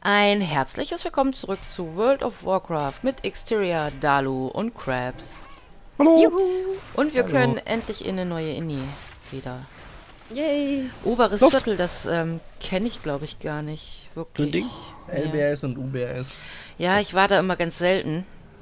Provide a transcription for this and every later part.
Ein herzliches Willkommen zurück zu World of Warcraft mit Exterior, Dalu und Krabs. Hallo! Juhu! Und wir Hallo. können endlich in eine neue Inni wieder. Yay! Oberes Luft. Viertel, das kenne ich glaube ich gar nicht wirklich. Ding? Ja. LBS und UBS. Ja, ich war da immer ganz selten.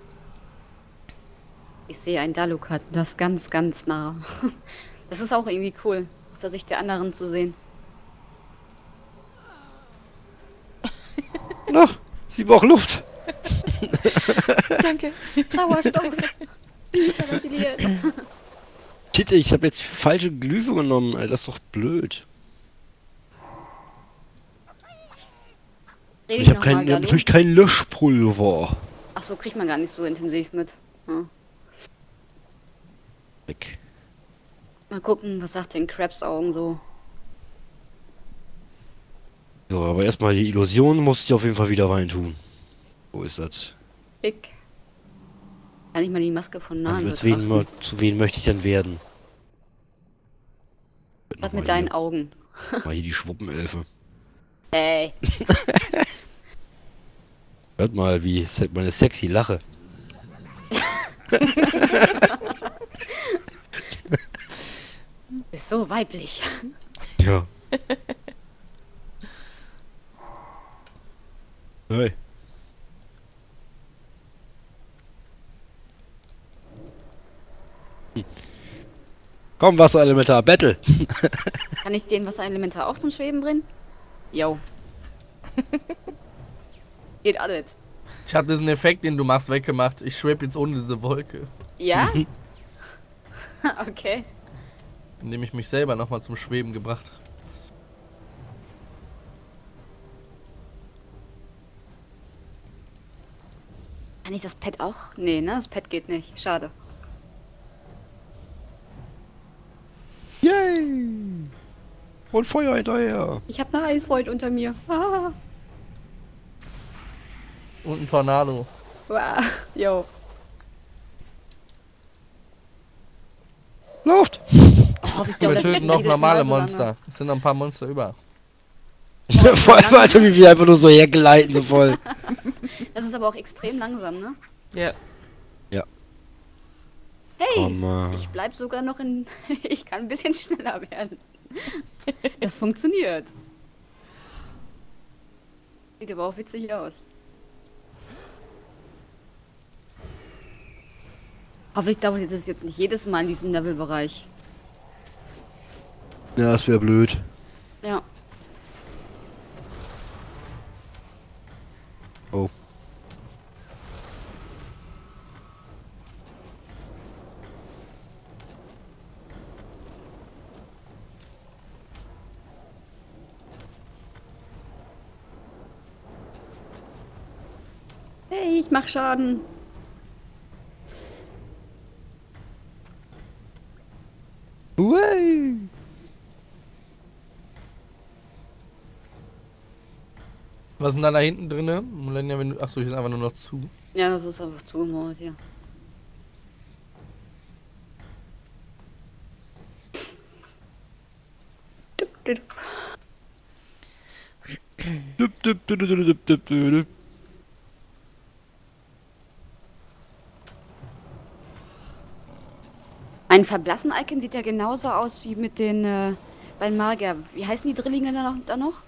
Ich sehe ein Daluk-Hut, das ganz, ganz nah. Das ist auch irgendwie cool, aus der Sicht der anderen zu sehen. Ach, sie braucht Luft. Danke. Sauerstoff! Hyperventiliert. Shit, ich habe jetzt falsche Glyphe genommen. Alter, das ist doch blöd. Rede Ich habe noch mal, Dalu? natürlich kein Löschpulver. Ach so, kriegt man gar nicht so intensiv mit. Ja. Weg. Mal gucken, was sagt den Krabs Augen so. So, aber erstmal die Illusion muss ich auf jeden Fall wieder reintun. Wo ist das? Big. Kann ich mal die Maske von nahen Also, betrachten? zu wen möchte ich denn werden? Was mit deinen Augen? Mal hier die Schwuppenelfe. Hey. Hört mal, wie meine sexy Lache. Ist so weiblich. Ja. Hey. Komm, Wasserelementar, Battle! Kann ich den Wasserelementar auch zum Schweben bringen? Jo. Geht alles. Ich habe diesen Effekt, den du machst, weggemacht. Ich schwebe jetzt ohne diese Wolke. Ja? Okay. Indem ich mich selber nochmal zum Schweben gebracht. Kann ich das Pad auch? Nee, ne? Das Pad geht nicht. Schade. Yay! Und Feuer hinterher! Ich habe eine Eisfreund unter mir. Ah. Und ein Tornado. Wow. Jo. Luft! Oh, ich Wir das töten geht noch jedes normale Mal so lange. Monster. Es sind noch ein paar Monster über. Vor allem, Alter, wie wir einfach nur so hergeleiten, so voll. Das ist aber auch extrem langsam, ne? Ja. Hey, Komm mal. ich bleib sogar noch in... Ich kann ein bisschen schneller werden. Das funktioniert. Sieht aber auch witzig aus. Hoffentlich dauert das jetzt nicht jedes Mal in diesem Levelbereich. Ja, das wäre blöd. Ja. Oh. Hey, ich mach Schaden. Way. Was ist denn da hinten drinne? Millennia, wenn du. Achso, hier ist einfach nur noch zu. Ja, das ist einfach zugemauert hier. Düpp, düpp, düpp, düpp, düpp, düpp, düpp. Ein verblassen Icon sieht ja genauso aus wie mit den beim Magier. Wie heißen die Drillinge da noch?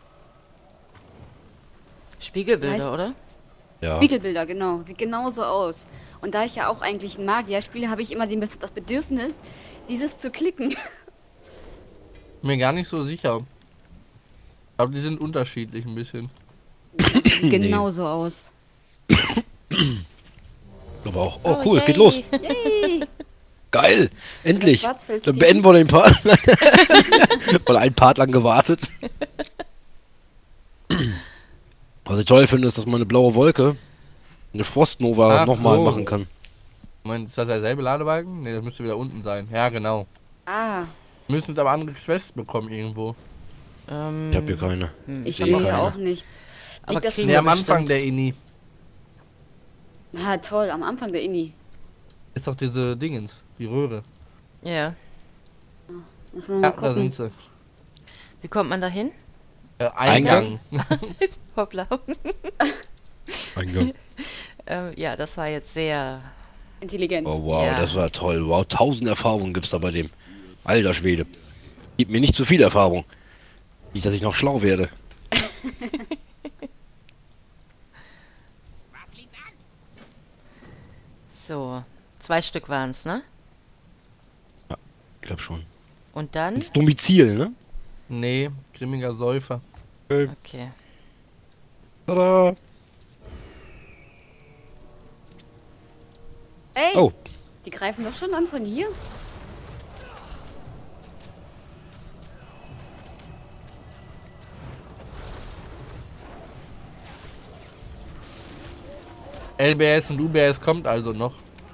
Spiegelbilder, Heißt- oder? Ja. Spiegelbilder, genau. Sieht genauso aus. Und da ich ja auch eigentlich ein Magier spiele, habe ich immer das Bedürfnis, dieses zu klicken. Mir gar nicht so sicher. Aber die sind unterschiedlich ein bisschen. Sieht genauso aus. Aber auch. Oh, cool, es geht los. Yay! Geil. Endlich. Das Schwarzfels- Dann beenden wir den Part. Oder einen Part lang gewartet. Was ich toll finde, ist, dass man eine blaue Wolke, eine Frostnova Ach nochmal so. machen kann. Moment, ist das derselbe Ladebalken? Ne, das müsste wieder unten sein. Ja, genau. Ah, Wir müssen jetzt aber andere Quests bekommen irgendwo. Ich hab hier keine. ich sehe sehe keine. auch nichts. Aber Liegt das kriegen Ne, wir am Anfang bestimmt. der Inni. Ah, toll, am Anfang der Inni. Ist doch diese Dingens, die Röhre. Ja. Muss man mal Ja, da gucken. sind sie. Wie kommt man da hin? Eingang. Hoppla. Mein Gott. Ja, das war jetzt sehr... Intelligent. Oh wow, Ja. das war toll. Wow, 1000 Erfahrungen gibt's da bei dem. Alter Schwede. Gib mir nicht zu viel Erfahrung. Nicht, dass ich noch schlau werde. So, 2 Stück waren's, ne? Ich glaub schon. Und dann? Ins Domizil, ne? Nee, grimmiger Säufer. Okay. Tada! Ey, Oh, die greifen doch schon an von hier. LBS und UBS kommt also noch.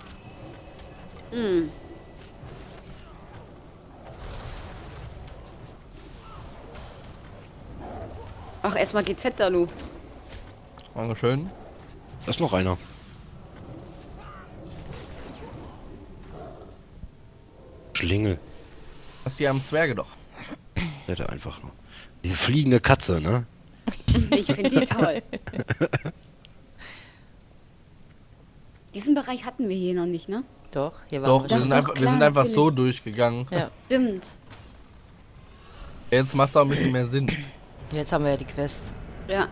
Hm. Ach, erstmal GZ, Dalu. Dankeschön. da ist noch einer. Schlingel. Das ist die am Zwerge doch. Hätte einfach noch. Diese fliegende Katze, ne? Ich finde die toll. Diesen Bereich hatten wir hier noch nicht, ne? Doch, hier war Doch, was. wir Doch, sind, doch, einfach, wir klar, sind einfach so natürlich. durchgegangen. Ja, Stimmt. Jetzt macht es auch ein bisschen mehr Sinn. jetzt haben wir ja die Quest. Ja.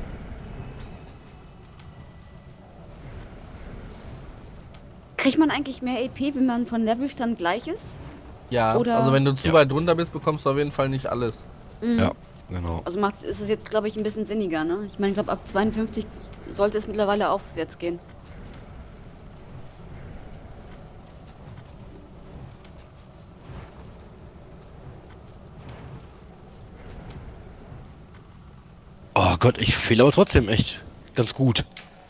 Kriegt man eigentlich mehr EP, wenn man von Levelstand gleich ist? Ja, Oder- also wenn du zu Ja. weit drunter bist, bekommst du auf jeden Fall nicht alles. Ja, genau. Also ist es jetzt, glaube ich, ein bisschen sinniger, ne? Ich meine, ich glaube, ab 52 sollte es mittlerweile aufwärts gehen. Oh Gott, ich fehle aber trotzdem echt ganz gut.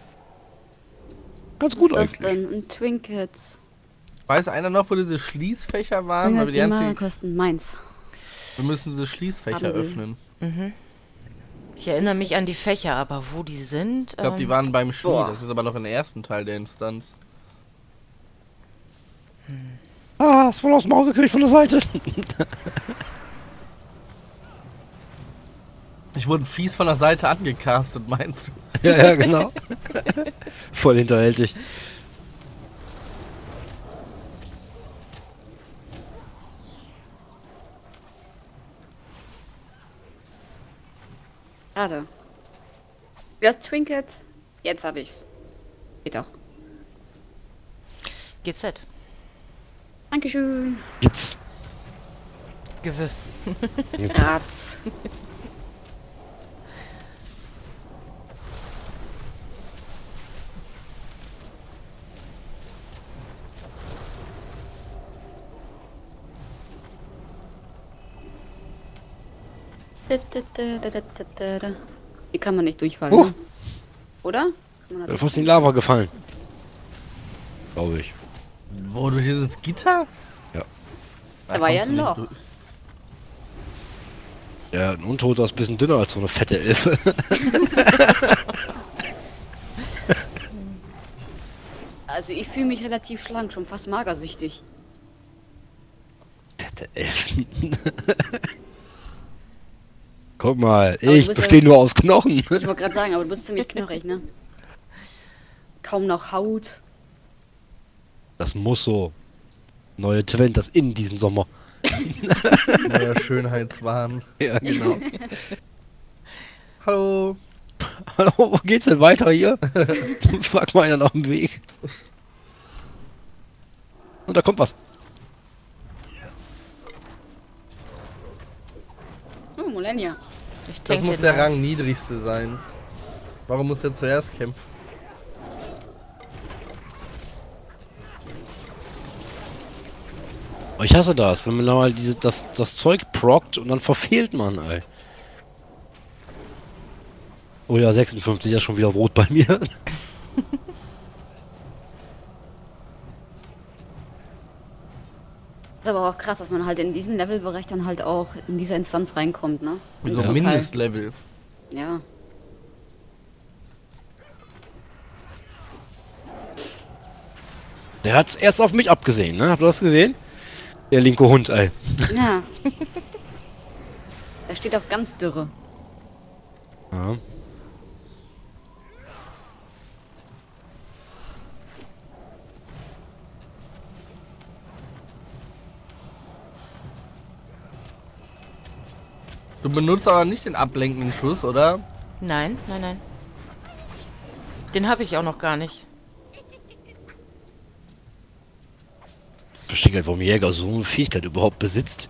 Ganz gut Was ist das eigentlich. denn? Ein Trinket. Weiß einer noch, wo diese Schließfächer waren? Weil wir, die Die ganze, kosten meins. wir müssen diese Schließfächer Haben sie. öffnen. Ich erinnere mich an die Fächer, aber wo die sind... Ich glaube, die waren beim Schmied. Boah. Das ist aber noch im ersten Teil der Instanz. Ah, ist voll aufs Maul gekriegt von der Seite. Ich wurde fies von der Seite angecastet, meinst du? Ja, ja, genau. Voll hinterhältig. Schade. Das Trinket. Jetzt habe ich's. Geht doch. GZ. Dankeschön. Jetzt. Gewö. Ratz. Hier kann man nicht durchfallen, Oh. ne? Oder? Kann man da Da ist fast in die Lava gefallen. Glaube ich. Wo, durch dieses Gitter? Ja. Da war ja kommst ein du nicht Loch. durch. Ja, ein Untoter ist ein bisschen dünner als so eine fette Elfe. Also ich fühle mich relativ schlank, schon fast magersüchtig. Fette Elfen. Guck mal, du ich bist bestehe ja- nur aus Knochen. Ich wollte gerade sagen, aber du bist ziemlich knochig, ne? Kaum noch Haut. Das muss so. Neue Trend, das in diesen Sommer. Neuer Schönheitswahn. Ja, genau. Hallo. Hallo, wo geht's denn weiter hier? Frag mal einer nach dem Weg. Und da kommt was. Oh, Molenia. Ich Das denke, muss der Rang niedrigste sein. Warum muss er zuerst kämpfen? Oh, ich hasse das, wenn man da mal das Zeug prockt und dann verfehlt man, ey. Oh ja, 56 ist schon wieder rot bei mir. Ist aber auch krass, dass man halt in diesen Levelbereich dann halt auch in dieser Instanz reinkommt, ne? Wie In so diesem Mindestlevel. Teil. Ja. Der hat's erst auf mich abgesehen, ne? Habt ihr das gesehen? Der linke Hund, ey. Ja. Der steht auf ganz dürre. Ja. Du benutzt aber nicht den ablenkenden Schuss, oder? Nein, nein, nein. Den habe ich auch noch gar nicht. Ich verstehe gar nicht, warum Jäger so eine Fähigkeit überhaupt besitzt.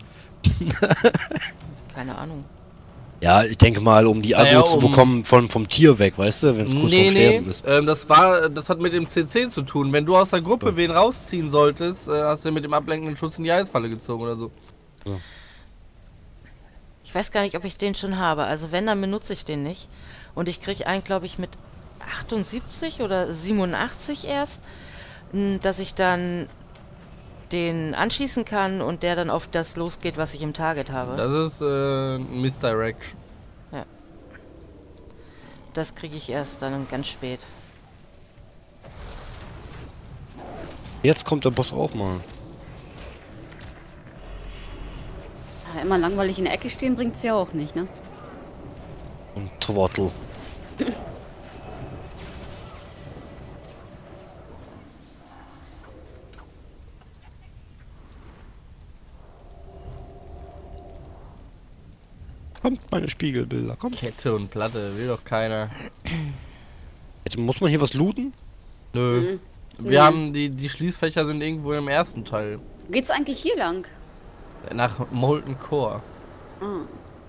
Keine Ahnung. Ja, ich denke mal, um die Agro zu bekommen vom Tier weg, weißt du, wenn es kurz vorm Sterben ist. Das hat mit dem CC zu tun. Wenn du aus der Gruppe wen rausziehen solltest, hast du mit dem ablenkenden Schuss in die Eisfalle gezogen oder so. Ich weiß gar nicht, ob ich den schon habe. Also wenn, dann benutze ich den nicht. Und ich kriege einen, glaube ich, mit 78 oder 87 erst, dass ich dann den anschießen kann und der dann auf das losgeht, was ich im Target habe. Das ist Misdirection. Ja. Das kriege ich erst dann ganz spät. Jetzt kommt der Boss auch mal. Aber immer langweilig in der Ecke stehen bringt's ja auch nicht, ne? Und Trottel. Kommt meine Spiegelbilder, kommt. Kette und Platte, will doch keiner. Jetzt muss man hier was looten? Nö. Wir haben die Schließfächer sind irgendwo im ersten Teil. Geht's eigentlich hier lang? Nach Molten Core. Ah.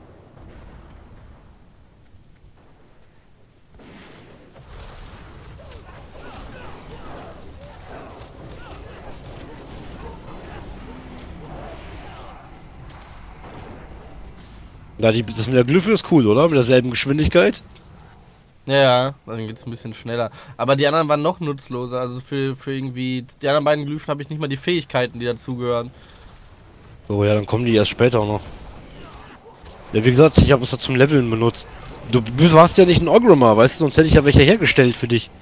Ja, das mit der Glyphe ist cool, oder? Mit derselben Geschwindigkeit. Ja, dann geht's ein bisschen schneller. Aber die anderen waren noch nutzloser. Also für irgendwie. Die anderen beiden Glyphen habe ich nicht mal die Fähigkeiten, die dazugehören. So, ja, dann kommen die erst später auch noch. Ja, wie gesagt, ich habe es da zum Leveln benutzt. Du warst ja nicht ein Ogrimmar, weißt du? Sonst hätte ich ja welche hergestellt für dich.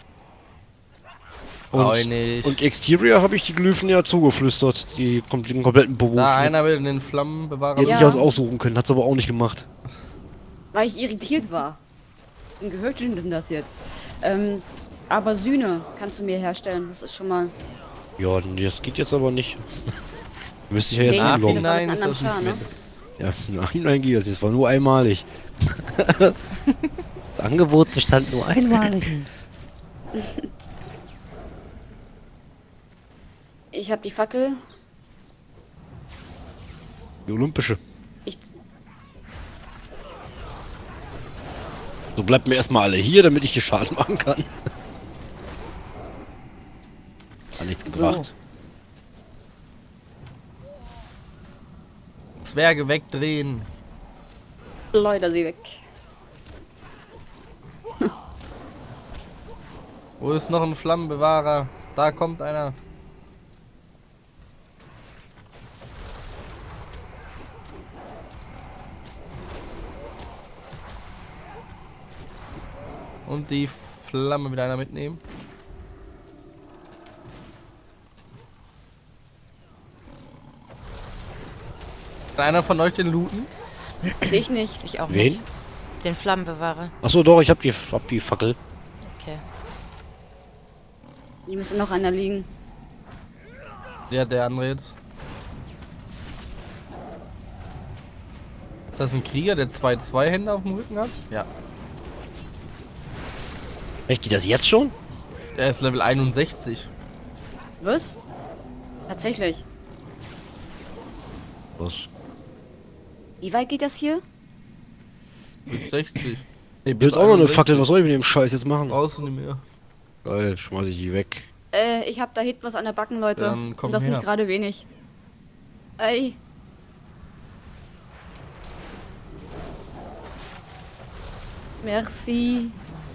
Und Exterior habe ich die Glyphen ja zugeflüstert. Den kompletten Beruf. Da einer will den Flammenbewahrer. Hätte sich was aussuchen können, hat's aber auch nicht gemacht. Weil ich irritiert war. Wie gehört denn das jetzt? Aber Sühne kannst du mir herstellen. Das ist schon mal... Ja, das geht jetzt aber nicht. Müsste ich ja jetzt Nee, anloggen. nein, Nein, ist das nicht mit. Ja, nein, geht das. Das war nur einmalig. Das Angebot bestand nur einmalig. Ich habe die Fackel. Die olympische. Ich... So bleibt mir erstmal alle hier, damit ich hier Schaden machen kann. Hat nichts gebracht. Zwerge wegdrehen. Schleuder sie weg. Wo ist noch ein Flammenbewahrer? Da kommt einer. Und die Flamme wieder einer mitnehmen. Kann einer von euch den looten? Sehe ich nicht. Ich auch Wen? nicht. Den Flammenbewahrer. Achso, doch, ich hab die Fackel. Okay. Hier müsste noch einer liegen. Ja, der andere jetzt. Das ist ein Krieger, der 2 Hände auf dem Rücken hat? Ja. Echt, geht das jetzt schon? Der ist Level 61. Was? Tatsächlich. Was? Wie weit geht das hier? Bis 60. Jetzt auch noch eine Fackel, was soll ich mit dem Scheiß jetzt machen? Brauchst du nicht mehr. Geil, schmeiß ich die weg. Ich hab da hinten was an der Backen, Leute. Dann komm Und das her. nicht gerade wenig. Ey. Merci.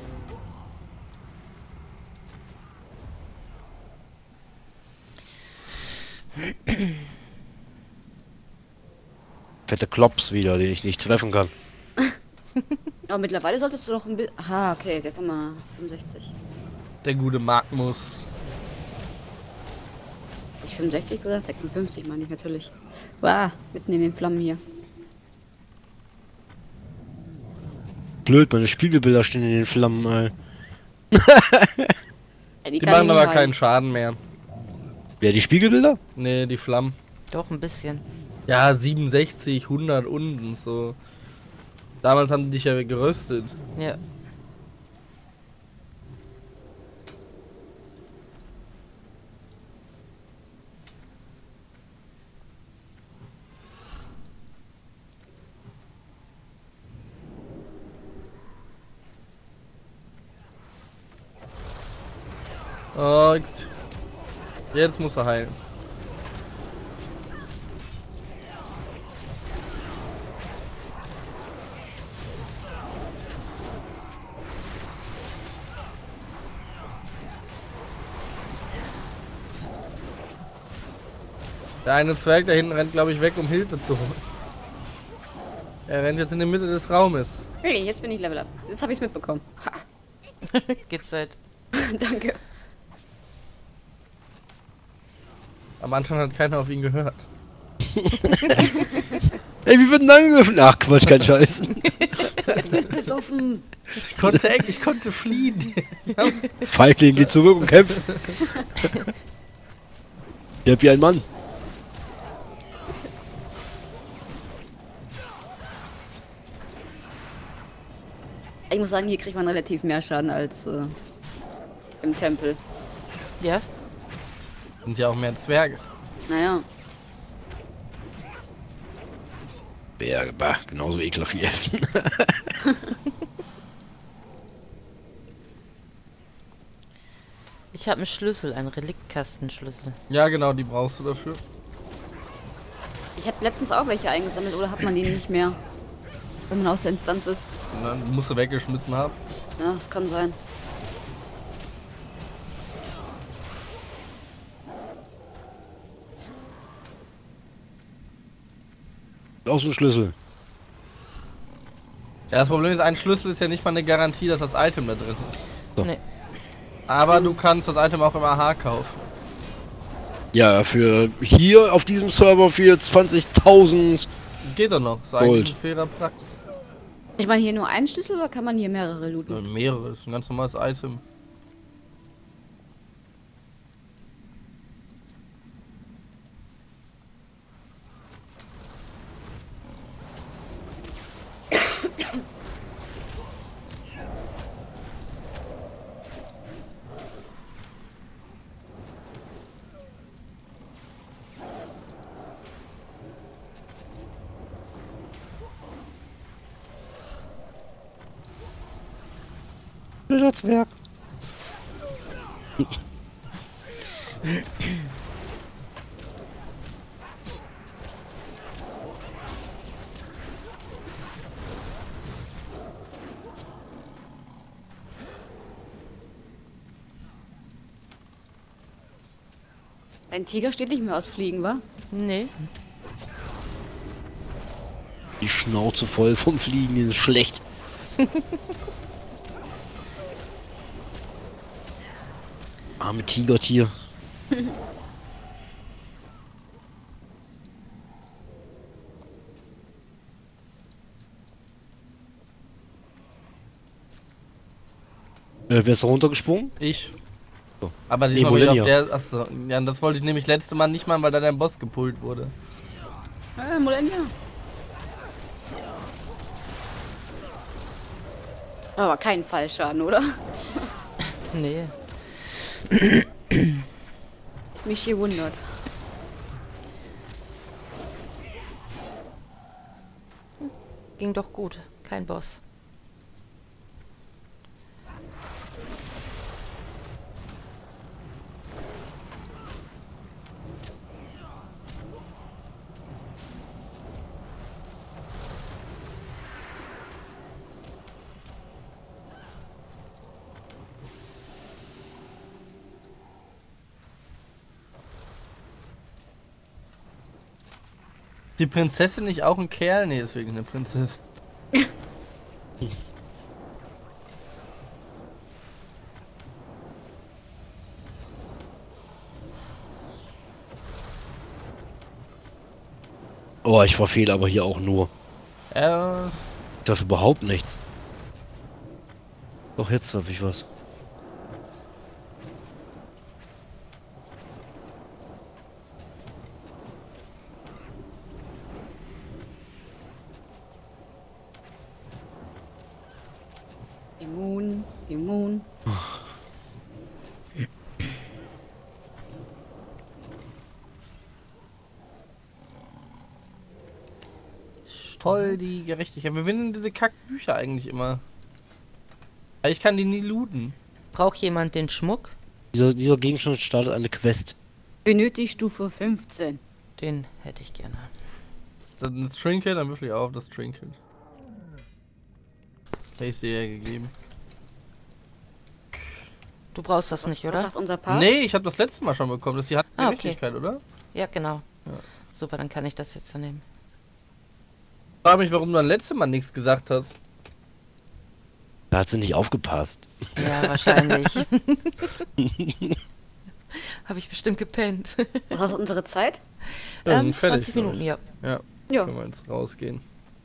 Fette Klops wieder, den ich nicht treffen kann. Aber mittlerweile solltest du doch ein bisschen... Aha, okay, der ist nochmal 65. Der gute Magnus. Hab ich 65 gesagt? 56 meine ich natürlich. Wow, mitten in den Flammen hier. Blöd, meine Spiegelbilder stehen in den Flammen, ey. Ja, Die kann machen ich aber nicht keinen Schaden mehr. Ja, die Spiegelbilder? Nee, die Flammen. Doch, ein bisschen. Ja, 67, 100 und so. Damals haben die dich ja geröstet. Ja. Oh, jetzt muss er heilen. Der eine Zwerg da hinten rennt, glaube ich, weg, um Hilfe zu holen. Er rennt jetzt in die Mitte des Raumes. Hey, jetzt bin ich Level Up. Jetzt habe ich es mitbekommen. Ha. Geht's halt. Danke. Am Anfang hat keiner auf ihn gehört. Ey, wie wird denn angegriffen? Ach, Quatsch, kein Scheiß. Du bist besoffen. Ich konnte fliehen. Feigling, geht zurück und kämpft. Ihr habt wie ein Mann. Ich muss sagen, hier kriegt man relativ mehr Schaden als im Tempel. Ja? Sind ja auch mehr Zwerge. Naja. Berge, bah, genauso ekelhaft wie Elfen. Ich habe einen Schlüssel, einen Reliktkastenschlüssel. Ja, genau, die brauchst du dafür. Ich habe letztens auch welche eingesammelt, oder hat man die nicht mehr? Wenn man aus der Instanz ist. Und dann musst du weggeschmissen haben. Ja, das kann sein. Auch so ein Schlüssel. Ja, das Problem ist, ein Schlüssel ist ja nicht mal eine Garantie, dass das Item da drin ist. So. Nee. Aber du kannst das Item auch im AH kaufen. Ja, für hier auf diesem Server für 20.000. Geht doch noch. Ist Gold. eigentlich ein fairer Preis. Ich meine, hier nur einen Schlüssel oder kann man hier mehrere looten? Mehrere, ist ein ganz normales Item. Blöder Zwerg. Ein Tiger steht nicht mehr aus Fliegen, wa? Nee. Die Schnauze voll vom Fliegen, die ist schlecht. Arme Tigertier. Wer ist da runtergesprungen? Ich. So. Aber Nee, diesmal bin ich auf Molenia. der. Achso, ja, das wollte ich nämlich letzte Mal nicht machen, weil da dein Boss gepult wurde. Molenia. Aber kein Fallschaden, oder? Nee. Mich hier wundert. Ging doch gut. Kein Boss. Die Prinzessin nicht auch ein Kerl? Nee, deswegen eine Prinzessin. Oh, ich verfehle aber hier auch nur. Ja, Ich darf überhaupt nichts. Doch, jetzt darf ich was. Immun, immun. Voll die Gerechtigkeit. Wir finden diese Kackbücher eigentlich immer. Aber ich kann die nie looten. Braucht jemand den Schmuck? Dieser Gegenstand startet eine Quest. Benötigt Stufe 15. Den hätte ich gerne. Das Trinket, dann würfel ich auf das Trinket. Hätte ich dir ja gegeben. Du brauchst das nicht, Was oder? sagt unser Part? Nee, ich habe das letzte Mal schon bekommen. Das hier hat Ah, okay. Gerechtigkeit, oder? Ja, genau. Ja. Super, dann kann ich das jetzt nehmen. Ich frage mich, warum du dann letzte Mal nichts gesagt hast. Da hat sie nicht aufgepasst. Ja, wahrscheinlich. Habe ich bestimmt gepennt. Was ist unsere Zeit? Ja, wir sind fertig, 20 Minuten, ja. Ja, Ja. können wir jetzt rausgehen.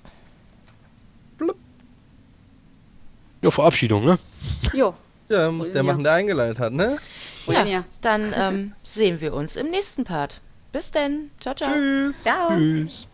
Ja, Verabschiedung, ne? Jo. Ja, muss der Ja. machen, der eingeleitet hat, ne? Ja. Ja, dann sehen wir uns im nächsten Part. Bis denn. Ciao, ciao. Tschüss. Ciao. Tschüss.